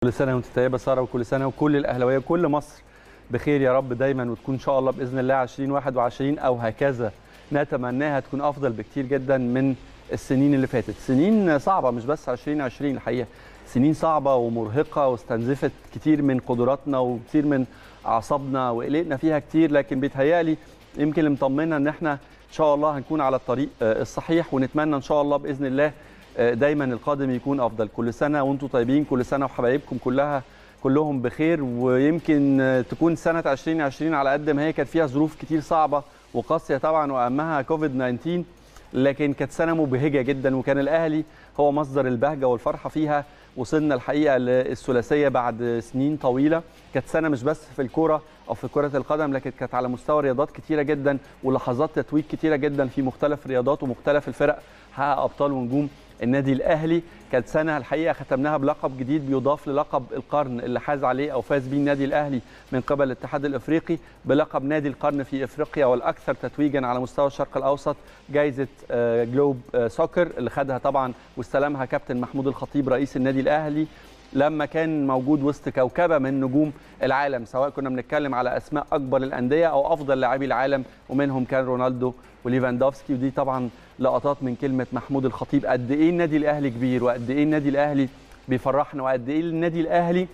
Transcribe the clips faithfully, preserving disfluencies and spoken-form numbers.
كل سنه وانت طيبه ساره، وكل سنه وكل الاهلاويه وكل مصر بخير يا رب دايما، وتكون ان شاء الله باذن الله ألفين وواحد وعشرين او هكذا نتمناها تكون افضل بكتير جدا من السنين اللي فاتت. سنين صعبه مش بس ألفين وعشرين، الحقيقه سنين صعبه ومرهقه واستنزفت كتير من قدراتنا وكتير من اعصابنا وقلقنا فيها كتير، لكن بيتهيألي يمكن اللي مطمنا ان احنا ان شاء الله هنكون على الطريق الصحيح، ونتمنى ان شاء الله باذن الله دايما القادم يكون افضل. كل سنه وانتم طيبين، كل سنه وحبايبكم كلها كلهم بخير. ويمكن تكون سنه ألفين وعشرين على قد ما هي كانت فيها ظروف كتير صعبه وقاسيه طبعا واهمها كوفيد تسعة عشر، لكن كانت سنه مبهجه جدا، وكان الاهلي هو مصدر البهجه والفرحه فيها. وصلنا الحقيقه للثلاثيه بعد سنين طويله. كانت سنه مش بس في الكوره او في كره القدم، لكن كانت على مستوى رياضات كتيره جدا ولحظات تتويج كتيره جدا في مختلف الرياضات ومختلف الفرق حقق ابطال ونجوم النادي الاهلي. كانت سنه الحقيقه ختمناها بلقب جديد بيضاف للقب القرن اللي حاز عليه او فاز بيه النادي الاهلي من قبل الاتحاد الافريقي بلقب نادي القرن في افريقيا والاكثر تتويجا على مستوى الشرق الاوسط، جائزه جلوب سوكر اللي خدها طبعا واستلمها كابتن محمود الخطيب رئيس النادي الاهلي لما كان موجود وسط كوكبه من نجوم العالم، سواء كنا بنتكلم على اسماء اكبر الانديه او افضل لاعبي العالم، ومنهم كان رونالدو وليفاندوفسكي. ودي طبعا لقطات من كلمه محمود الخطيب قد ايه النادي الاهلي كبير، وقد ايه النادي الاهلي بيفرحنا، وقد ايه النادي الاهلي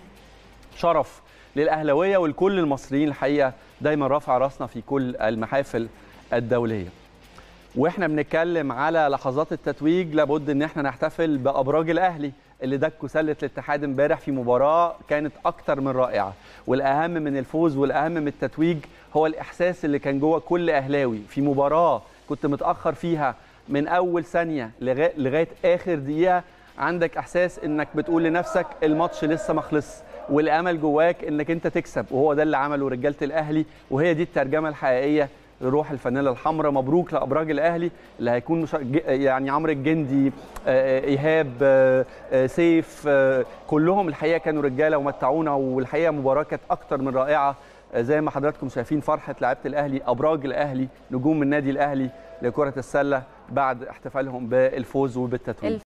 شرف للاهلاويه ولكل المصريين الحقيقه، دايما رافع راسنا في كل المحافل الدوليه. واحنا بنتكلم على لحظات التتويج لابد ان احنا نحتفل بابراج الاهلي اللي دكوا سله الاتحاد امبارح في مباراه كانت اكتر من رائعه. والاهم من الفوز والاهم من التتويج هو الاحساس اللي كان جوه كل اهلاوي في مباراه كنت متاخر فيها من اول ثانيه لغايه لغايه اخر دقيقه، عندك احساس انك بتقول لنفسك الماتش لسه ما خلص، والامل جواك انك انت تكسب، وهو ده اللي عمله رجاله الاهلي، وهي دي الترجمه الحقيقيه لروح الفانيلا الحمراء. مبروك لابراج الاهلي اللي هيكون مش... يعني عمرو الجندي، ايهاب، سيف، كلهم الحقيقه كانوا رجاله ومتعونا، والحقيقه مباراه كانت اكتر من رائعه زي ما حضراتكم شايفين. فرحه لعيبه الاهلي، ابراج الاهلي، نجوم النادي الاهلي لكره السله بعد احتفالهم بالفوز وبالتتويج.